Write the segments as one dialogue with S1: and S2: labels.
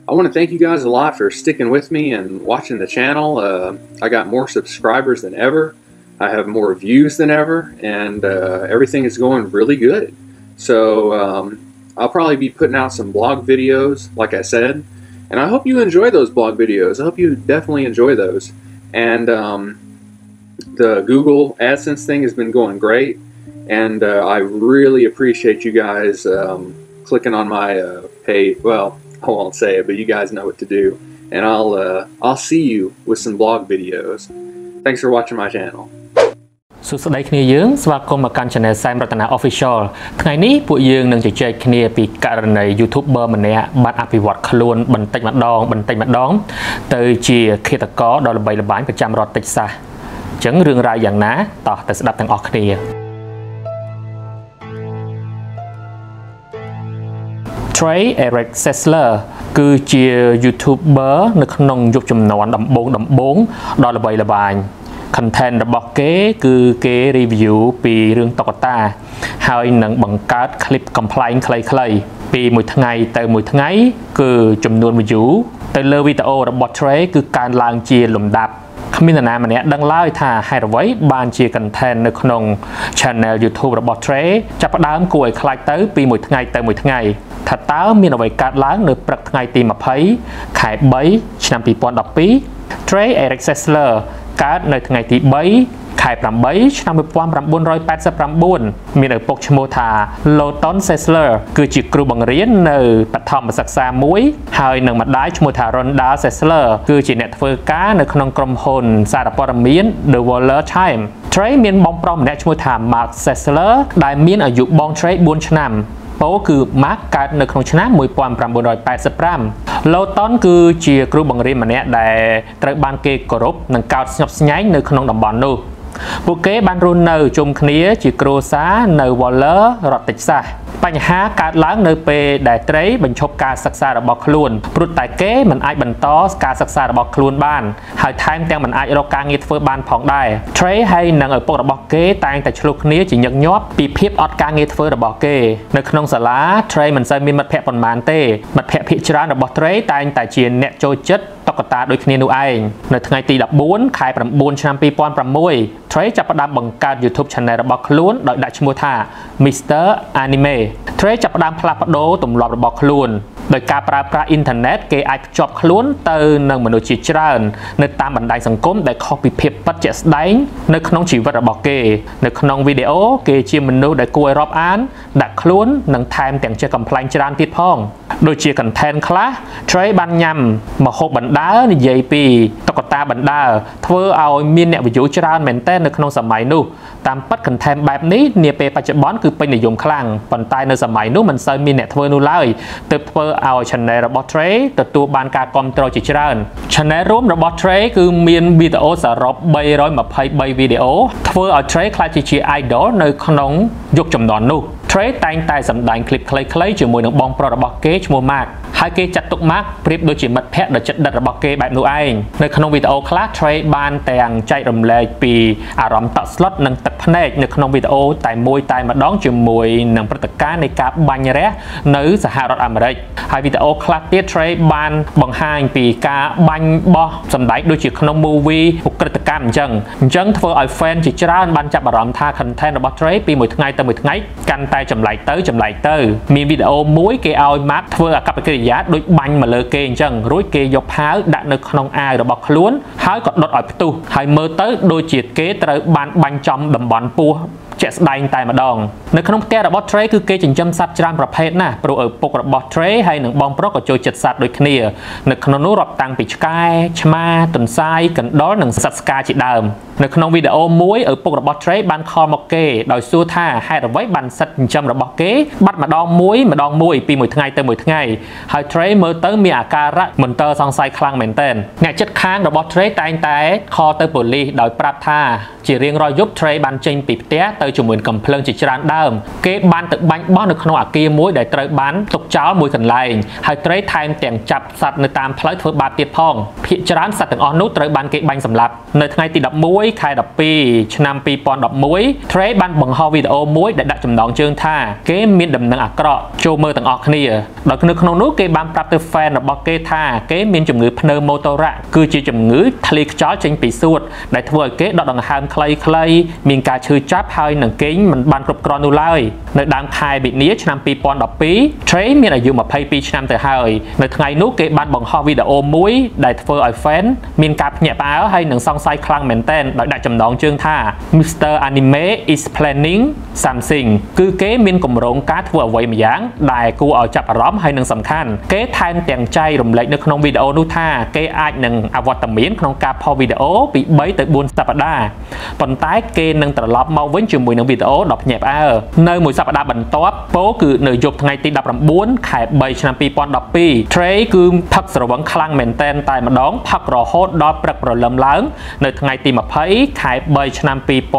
S1: I want to thank you guys a lot for sticking with me and watching the channel. I got more subscribers than ever. I have more views than ever, and everything is going really good. So I'll probably be putting out some blog videos, like I said, and I hope you enjoy those blog videos. I hope you definitely enjoy those. And the Google AdSense thing has been going great, and I really appreciate you guys clicking on my page. Well, I won't say it, but you guys know what to do. And I'll see you with some blog videos. Thanks for watching my channel.
S2: សួស្តីគ្នាយើងស្វាគមន៍មកកាន់ Channel Sam Ratana Official ថ្ងៃនេះពួកយើងនឹងជជែកគ្នាពីករណី YouTuber ម្នាក់បានអភិវឌ្ឍខ្លួនបន្តិចម្ដងទៅជាឃាតករដ៏ល្បីល្បាញប្រចាំរដ្ឋ Texas អញ្ចឹងរឿងរ៉ាវយ៉ាងណាតោះទៅស្ដាប់ទាំងអស់គ្នា Trey Eric Sessler គឺជា YouTuber នៅក្នុងយុគជំនាន់ដំបូងដ៏ល្បីល្បាញ content របស់គេគឺគេ review ពីរឿងតុក្កតាហើយនឹងបង្កើត clip complain ខ្លីៗពីមួយថ្ងៃទៅមួយថ្ងៃគឺចំនួន view ទៅលើវីដេអូរបស់ Trey គឺកើនឡើងជាលំដាប់គ្មាននរណាម្នាក់ដឹងឡើយថាហេតុអ្វីបានជា content នៅក្នុង channel YouTube របស់ Trey ចាប់ផ្ដើមគួរឲ្យខ្លាចទៅពីមួយថ្ងៃទៅមួយថ្ងៃថាតើមានអ្វីកើតឡើងនៅព្រឹកថ្ងៃទី 20 ខែ 3 ឆ្នាំ 2012 Trey Eric Sessler កើតនៅថ្ងៃទី 3 ខែ 8 ឆ្នាំ 1989 មានឪពុកឈ្មោះថា Lawton Sessler គឺជាគ្រូបង្រៀននៅបឋមសិក្សាមួយហើយនឹងម្ដាយឈ្មោះថា Rhonda Sessler គឺជាអ្នកធ្វើការនៅក្នុងក្រុមហ៊ុនសារព័ត៌មាន The Waller Times Trey មានបងប្រុសម្នាក់ឈ្មោះថា Mark Sessler ដែលមានអាយុបង Trey 4 ឆ្នាំ ពោគឺ Mark កើតនៅក្នុងឆ្នាំ 1985 Lawton គឺជាគ្រូបង្រៀនម្នាក់ដែលត្រូវបានគេគោរពនិងកោតស្ញប់ស្ញែងនៅក្នុងតំបន់នោះពួកគេបានរស់នៅជុំគ្នាជាគ្រួសារនៅ Waller រដ្ឋ Texas បញ្ហាកើតឡើងនៅពេលដែល Trey បញ្ឈប់ការសិក្សារបស់ខ្លួនព្រោះតែគេមិនអាចបន្តការសិក្សារបស់ខ្លួនបានហើយថែមទាំងមិនអាចរកការងារធ្វើបានផងដែរ Trey ហើយនិងឪពុករបស់គេតែងតែឆ្លោះគ្នាជាញឹកញាប់ពីភាពអត់ការងារធ្វើរបស់គេនៅក្នុងសាលា Trey មិនសូវមានមិត្តភ័ក្តិប៉ុន្មានទេមិត្តភ័ក្តិភាគច្រើនរបស់ Trey តែងតែជាអ្នកចូលចិត្តតុក្កតាដូចគ្នានោះឯងនៅថ្ងៃទី 14 ខែ 9 ឆ្នាំ 2006 Trey ចាប់ផ្ដើមបង្កើត YouTube Channel របស់ខ្លួនដោយដាក់ឈ្មោះថា Mr. Anime Trey ចាប់ផ្ដើមផ្លាស់ប្ដូរទម្លាប់របស់ខ្លួនដោយការប្រើប្រាស់អ៊ីនធឺណិតគេអាចភ្ជាប់ខ្លួនទៅនឹងមនុស្សជាច្រើននៅតាមបណ្ដាញសង្គមដែលខុសពីភាពពិតជាក់ស្ដែងនៅក្នុងជីវិតរបស់គេនៅក្នុងវីដេអូគេជាមនុស្សដែលគួរឲ្យរាប់អានដាក់ខ្លួននិងថែមទាំងជាកំ pl ែងច្រើនទៀតផងដូចជា content ខ្លះ Trey បានញ៉ាំម្ហូបបណ្ដើរនិយាយពីតុក្កតាបណ្ដើរធ្វើឲ្យមានអ្នក view ច្រើនមែនទែននៅក្នុងសម័យនោះតាមពិត content បែបនេះនាពេលបច្ចុប្បន្នគឺពេញនិយមខ្លាំងប៉ុន្តែនៅសម័យនោះមិនសូវមានអ្នកធ្វើនោះឡើយទើបធ្វើឲ្យ channel របស់ Trey ទទួលបានការគាំទ្រជាច្រើន channel រួមរបស់ Trey គឺមានវីដេអូសរុប 323 វីដេអូធ្វើឲ្យ Trey ក្លាយជា idol នៅក្នុងយុគជំនាន់នោះ Trey តែងតែសម្ដែង clip ខ្លីៗជាមួយនឹងបងប្រុសរបស់គេឈ្មោះ Mark ហើយគេចាត់ទុក Mark ប្រៀបដូចជាមិត្តភក្តិដ៏ជិតដិតរបស់គេបែបនោះឯងនៅក្នុងវីដេអូខ្លះ Trey បានទាំងចែករំលែកពីអារម្មណ៍តក់ស្លុតនិងទឹកភ្នែកនៅក្នុងវីដេអូតែមួយតែម្ដងជាមួយនឹងព្រឹត្តិការណ៍នៃការបាញ់រះនៅសហរដ្ឋអាមេរិកហើយវីដេអូខ្លះទៀត Trey បានបង្ហាញពីការបាញ់បោះសម្ដែងដូចជាក្នុង movie ឧក្រិដ្ឋកម្មអញ្ចឹងធ្វើឲ្យ fan ជាច្រើនបានចាប់អារម្មណ៍ថា content របស់ Trey ពីមួយថ្ងៃទៅមួយថ្ងៃកាន់តែចម្លែកទៅមានវីដេអូមួយគេឲ្យ Mark ធ្វើអាកប្បកិរិយាដូចបាញ់មកលើគេអញ្ចឹងរួចគេយកផាវដាក់នៅក្នុងអាវរបស់ខ្លួនហើយក៏ដុតឲ្យផ្ទុះហើយមើលទៅដូចជាគេត្រូវបានបាញ់ចំតំបន់ពោះជាក់ស្ដែងតែម្ដងនៅក្នុងផ្ទះរបស់ Trey គឺគេចិញ្ចឹមសត្វច្រើនប្រភេទណាស់ព្រោះឪពុករបស់ Trey ហើយនិងបងប្រុសក៏ចូលចិត្តសត្វដូចគ្នានៅក្នុងនោះរាប់តាំងពីឆ្កែឆ្មាទន្សាយកណ្ដុរនិងសត្វស្កាជាដើមនៅក្នុងវីដេអូមួយឪពុករបស់ Trey បានខលមកគេដោយសួរថាហេតុអ្វីបានសត្វចិញ្ចឹមរបស់គេបាត់ម្ដងមួយពីមួយថ្ងៃទៅមួយថ្ងៃហើយ Trey មើលទៅមានអាការៈមន្ទិលសង្ស័យខ្លាំងមែនទែនអ្នកជិតខាងរបស់ Trey តែងតែខលទៅប៉ូលីសដោយប្រាប់ថាជារៀងរាល់យប់ Trey បានចេញពីផ្ទះទៅជាមួយកំភ្លើងជាច្រើនដើមគេបានទៅបាញ់បោះនៅក្នុងអាគារមួយដែលត្រូវបានទុកចោលមួយកន្លែងហើយត្រីថែមទាំងចាប់សត្វនៅតាមផ្លូវធ្វើបាបទៀតផងភាគច្រើនសត្វទាំងអស់នោះត្រូវបានគេបាញ់សម្លាប់នៅថ្ងៃទី11ខែ12ឆ្នាំ2011 Trey បានបង្ហោះវីដេអូមួយដែលដាក់ចំណងជើងថាគេមានដំណឹងអាក្រក់ចូលមើលទាំងអស់គ្នាដោយនៅក្នុងនោះគេបានប្រាប់ទៅ fan របស់គេថាគេមានជំងឺភ្នែម៉ូតូរ៉ាក់គឺជាជំងឺធ្លីខ្យល់ចេញពីសួតដែលធ្វើឲ្យគេដកដង្ហើមខ្លីៗមានការឈឺចាប់ហើយនឹងគេងមិនបានគ្រប់គ្រាន់នោះឡើយនៅដើមខែមីនាឆ្នាំ2012 Trey មានអាយុ22ឆ្នាំទៅហើយនៅថ្ងៃនោះគេបានបង្ហោះវីដេអូមួយដែលធ្វើឲ្យ fan មានការភ្ញាក់ផ្អើលហើយនឹងសង្ស័យខ្លាំងមែនទែនដោយដាក់ចំណងជើងថា Mr. Anime is planning something គឺគេមានគម្រោងការធ្វើអ្វីម្យ៉ាងដែលគួរឲ្យចាប់អារម្មណ៍ហើយនឹងសំខាន់គេថែមទាំងចែករំលែកនៅក្នុងវីដេអូនោះថាគេអាចនឹងអវត្តមានក្នុងការផុសវីដេអូពី3ទៅ4សប្តាហ៍ប៉ុន្តែគេនឹងត្រឡប់មកវិញជាមួយនឹងវីដេអូដ៏ភ្ញាក់ផ្អើលនៅមួយសប្តាហ៍បន្ទាប់ពោគឺនៅយប់ថ្ងៃទី19ខែ3ឆ្នាំ2012 Trey គឺផឹកស្រវឹងខ្លាំងមែនតែនតែម្ដងផឹករហូតដល់ព្រឹកព្រលឹមឡើងនៅថ្ងៃទី20ខែ3ឆ្នាំ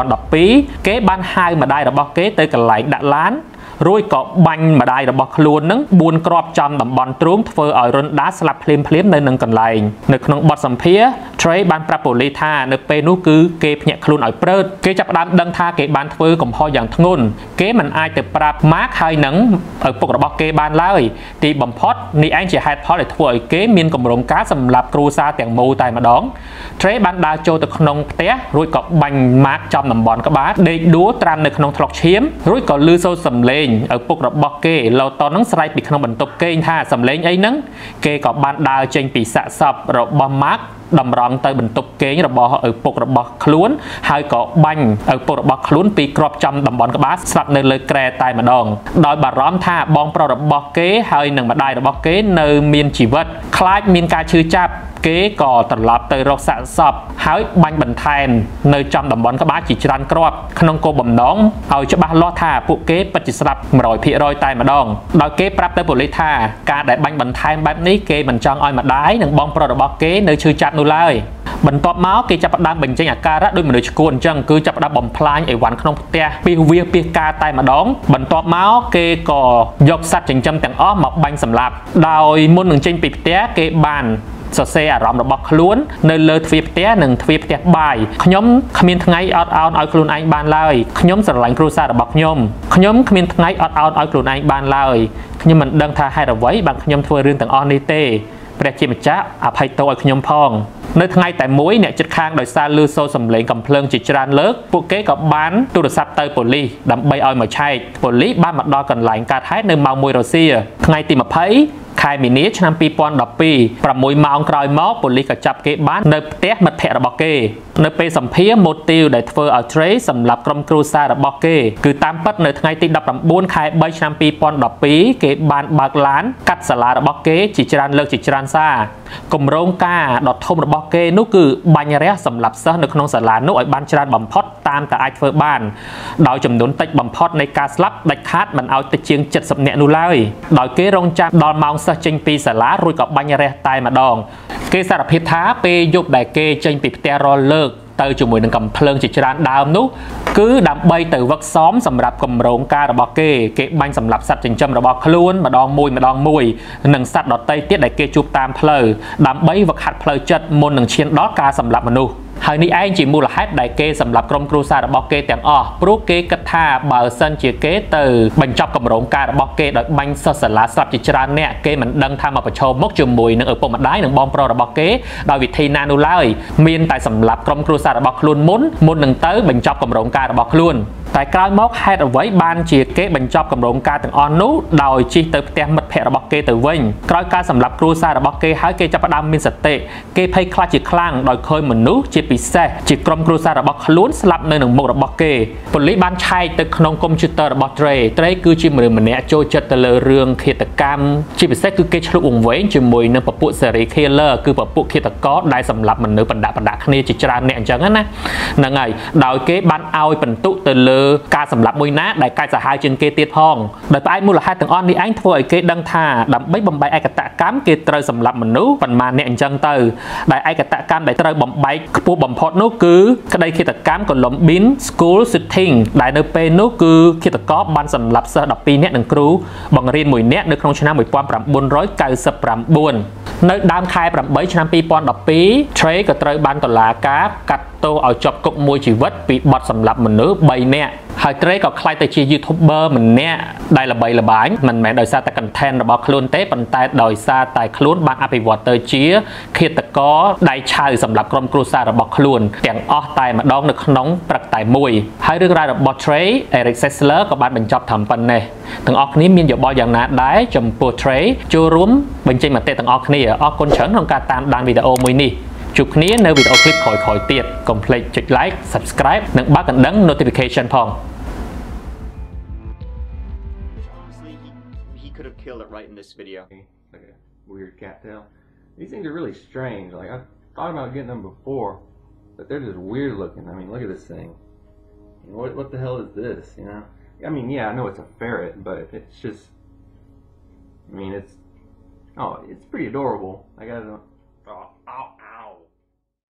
S2: 2012គេបានហៅម្ដាយរបស់គេទៅកន្លែងដាក់ឡានរួចក៏បាញ់ម្ដាយរបស់ខ្លួននឹង4គ្រាប់ចំតំបន់ទ្រូងធ្វើឲ្យរុនដាស្លាប់ភ្លាមនៅនឹងកន្លែងនៅក្នុងបទសម្ភាសន៍ Trey បានប្រាប់ប៉ូលីសថានៅពេលនោះគឺគេភ្ញាក់ខ្លួនឲ្យព្រឺតគេចាប់ផ្ដើមដឹងថាគេបានធ្វើកំហុសយ៉ាងធ្ងន់គេមិនអាចទៅប្រាប់ Mark ហើយនឹងឪពុករបស់គេបានឡើយទីបំផុតនេះឯងជាហេតុផលដែលធ្វើឲ្យគេមានគម្រោងការសម្រាប់គ្រួសារទាំងមូលតែម្ដង Trey បានដើរចូលទៅក្នុងផ្ទះរួចក៏បាញ់ Mark ចំតំបន់ក្បាលដេកដួលត្រាំនៅក្នុងថ្លុកឈាមរួចក៏លឺសូរសំឡេងឪពុករបស់គេឡូតននឹងស្រែកពីក្នុងបន្ទប់គេងថាសំឡេងអីហ្នឹងគេក៏បានដើរចេញពីសាកសពរបស់ Mark តម្រង់ទៅបន្ទប់គេងរបស់ឪពុករបស់ខ្លួនហើយក៏បាញ់ឪពុករបស់ខ្លួនពីគ្រាប់ចំតំបន់ក្បាលស្លាប់នៅលើគ្រែតែម្ដងដោយបារម្ភថាបងប្រុសរបស់គេហើយនឹងម្ដាយរបស់គេនៅមានជីវិតខ្លាចមានការឈឺចាប់គេក៏ត្រឡប់ទៅរកសាកសពហើយបាញ់បន្ថែមនៅចំតំបន់ក្បាលជាច្រើនគ្រាប់ក្នុងគោលបំណងឲ្យច្បាស់លាស់ថាពួកគេពិតជាស្លាប់ 100% តែម្ដងដោយគេប្រាប់ទៅប៉ូលីសថាការដែលបាញ់បន្ថែមបែបនេះគេមិនចង់ឲ្យម្ដាយនិងបងប្រុសរបស់គេនៅឈឺចាប់នោះឡើយបន្ទាប់មកគេចាប់ផ្ដើមបញ្ចេញអាការៈដោយមនុស្សឈួនអញ្ចឹងគឺចាប់ផ្ដើមបំផ្លាញអីវ៉ាន់ក្នុងផ្ទះពីវាពីការតែម្ដងបន្ទាប់មកគេក៏យកសត្វចិញ្ចឹមទាំងអស់មកបាញ់សម្លាប់ដោយមុននឹងចេញពីផ្ទះគេបានសរសេរអារម្មណ៍របស់ខ្លួននៅលើទ្វារផ្ទះនិងទ្វារផ្ទះបាយខ្ញុំគ្មានថ្ងៃអត់ឱនឲ្យខ្លួនឯងបានឡើយខ្ញុំស្រឡាញ់គ្រួសាររបស់ខ្ញុំគ្មានថ្ងៃអត់ឱនឲ្យខ្លួនឯងបានឡើយខ្ញុំមិនដឹងថាហេតុអ្វីបានខ្ញុំធ្វើរឿងទាំងអស់នេះទេព្រះជាម្ចាស់អភ័យទោសឲ្យខ្ញុំផងនៅថ្ងៃតែមួយអ្នកជិតខាងដោយសារលឺសូរសំឡេងកំភ្លើងជាច្រើនលើកពួកគេក៏បានទូរស័ព្ទទៅប៉ូលីសដើម្បីឲ្យមកឆែកប៉ូលីសបានមកដល់កន្លែងកើតហេតុនៅម៉ោង 1 រសៀលថ្ងៃទី20ខែមីនាឆ្នាំ2012 6ម៉ោងក្រោយមកប៉ូលីសក៏ចាប់គេបាននៅផ្ទះមិត្តភ័ក្តិរបស់គេនៅពេលសម្ភារម៉ូទីវដែលធ្វើឲ្យ Trey សម្រាប់ក្រុមគ្រួសាររបស់គេគឺតាមពិតនៅថ្ងៃទី19ខែ3ឆ្នាំ2012គេបានបើកឡានកាត់សាលារបស់គេជាច្រើនលើកជាច្រើនសារគម្រោងការដ៏ធំរបស់គេនោះគឺបាញ់រះសម្រាប់សិស្សនៅក្នុងសាលានោះឲ្យបានច្រើនបំផុតតាមតែអាចធ្វើបានដោយចំនួនតិចបំផុតនៃការស្លាប់ដាច់ខាតមិនឲ្យតិចជាង70នាក់នោះឡើយដោយគេរងចាំដល់ម៉ោងសិស្សចេញពីសាលារួចក៏បាញ់រះតែម្ដងគេសារភាពថាពេលយប់ដែលគេចេញពីផ្ទះរាល់លើកទៅជាមួយនឹងកំភ្លើងជាច្រើនដើមនោះគឺដើម្បីទៅវឹកសមសម្រាប់គម្រោងការរបស់គេបាញ់សម្លាប់សត្វចិញ្ចឹមរបស់ខ្លួនម្ដងមួយនិងសត្វដទៃទៀតដែលគេជួបតាមផ្លូវដើម្បីវឹកហាត់ផ្លូវចិត្តមុននឹងឈានដល់ការសម្លាប់មនុស្សហើយនេះឯងជាមូលហេតុដែលគេសម្លាប់ក្រុមគ្រួសាររបស់គេទាំងអស់ព្រោះគេគិតថាបើសិនជាគេទៅបញ្ចប់គម្រោងការរបស់គេដោយបាញ់សិស្សសាលាស្លាប់ជាច្រើនអ្នកគេមិនដឹងថាមកប្រឈមមុខជាមួយនឹងឪពុកម្ដាយនិងបងប្រុសរបស់គេដោយវិធីណានោះឡើយមានតែសម្លាប់ក្រុមគ្រួសាររបស់ខ្លួនមុននឹងទៅបញ្ចប់គម្រោងការរបស់ខ្លួនតែក្រោយមកហេតុអ្វីបានជាគេបញ្ចប់គម្រោងការទាំងអស់នោះដោយជិះទៅផ្ទះមិត្តភ័ក្តិរបស់គេទៅវិញក្រោយការសម្លាប់គ្រួសាររបស់គេហើយគេចាប់ផ្ដើមមានសតិគេភ័យខ្លាចជាខ្លាំងដោយឃើញមនុស្សជាពិសេសជាក្រុមគ្រួសាររបស់ខ្លួនស្លាប់នៅនឹងមុខរបស់គេប៉ូលីសបានឆែកទៅក្នុងកុំព្យូទ័ររបស់ Trey គឺជាមនុស្សម្នាក់ចូលចិត្តទៅលើរឿងឃាតកម្មជាពិសេសគឺគេឆ្លុះវង្វេងជាមួយនឹងពពួក serial killer គឺពពួកឃាតករដែលសម្លាប់មនុស្សបណ្ដាក់គ្នាជាច្រើនអ្នកអញ្ចឹងណាហ្នឹងហើយដោយគេបានឲ្យបន្ទុកទៅលើការសម្លាប់មួយណាដែលកាចសាហាវជាងគេទៀតផងដោយផ្អែកមូលហេតុទាំងអស់នេះឯងធ្វើឲ្យគេដឹងថាដើម្បីបំបែកឯកតកម្មគេត្រូវសម្លាប់មនុស្សប៉ុន្មានអ្នកអញ្ចឹងទៅដែលឯកតកម្មដែលត្រូវបំបែកខ្ពស់បំផុតនោះគឺក្តីឃាតកម្ម Columbine School Shooting ដែលនៅពេលនោះគឺឃាតករបានសម្លាប់សិស្ស12នាក់និងគ្រូបង្រៀន1នាក់នៅក្នុងឆ្នាំ1999នៅដើមខែ8ឆ្នាំ2012 Trey ក៏ត្រូវបានតុលាការកាត់ទោសឲ្យជាប់គុកមួយជីវិតពីបទសម្លាប់មនុស្ស3នាក់ហើយ Trey ក៏ក្លាយទៅជា YouTuber ម្នាក់ដែលល្បីល្បាញមិនមែនដោយសារតែ content របស់ខ្លួនទេប៉ុន្តែដោយសារតែខ្លួនបានអភិវឌ្ឍទៅជាឃាតករដៃឆៅសម្រាប់ក្រុមគ្រួសាររបស់ខ្លួនទាំងអស់តែម្ដងនៅក្នុងព្រឹកតែមួយហើយរឿងរ៉ាវរបស់ Trey Eric Sessler ក៏បានបញ្ចប់ត្រឹមប៉ុណ្ណេះទាំងអស់គ្នាមានយោបល់យ៉ាងណាដែរចំពោះ Trey ចូលរួមបញ្ចេញមតិទាំងអស់គ្នាអរគុណច្រើនក្នុងការតាមដានវីដេអូមួយនេះជួបគ្នានៅវីដេអូឃ្លីបក្រោយៗទៀតកុំភ្លេចចុច like subscribe និងបើកកណ្ដឹង notification ផង
S3: He could have killed it right in this video.
S1: Like a weird cattail. These things are really strange. Like I've thought about getting them before, but they're just weird looking. I mean, look at this thing. What the hell is this? You know? I mean, yeah, I know it's a ferret, but it's just. I mean, it's pretty adorable. I gotta. Oh, ow.